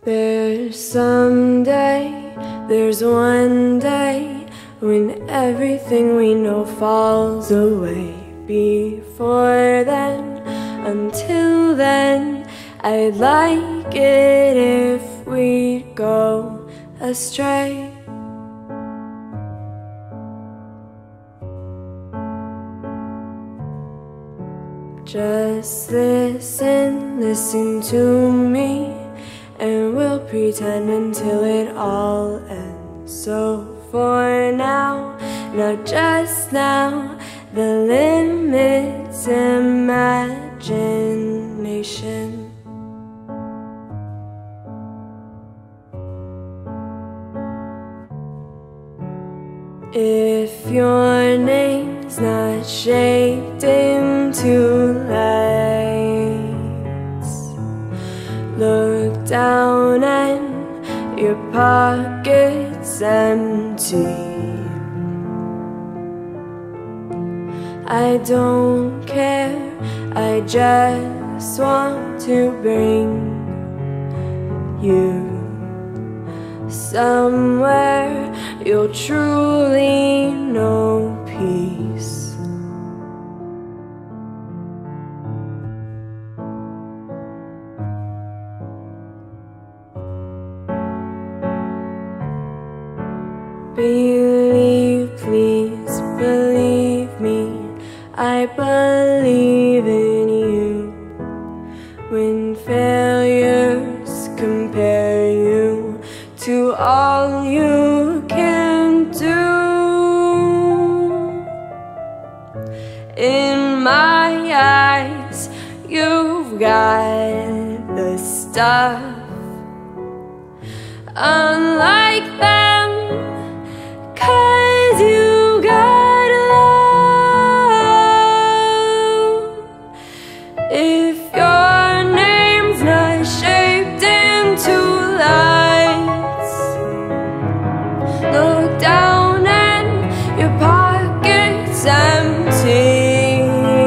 There's one day when everything we know falls away. Before then, until then, I'd like it if we'd go astray. Just listen to me, and we'll pretend until it all ends. So for now, just now, the limit's imagination. If your name's not shaped into lights, look down and your pocket's empty. I don't care, I just want to bring you somewhere you'll truly know peace. Believe, please believe me, I believe in you. When failures compare you to all you can do, in my eyes you've got the stuff. Unlike them, 'cause you got love. If your name's not shaped into lights, look down and your pocket's empty.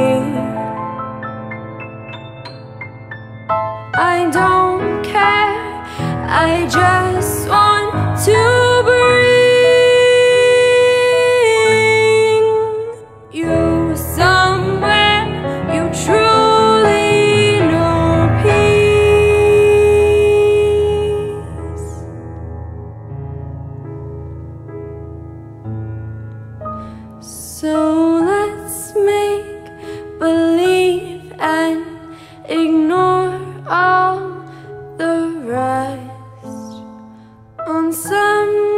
I don't care, I just want to bring you somewhere you truly know peace. So let's make believe and ignore all the rest. On some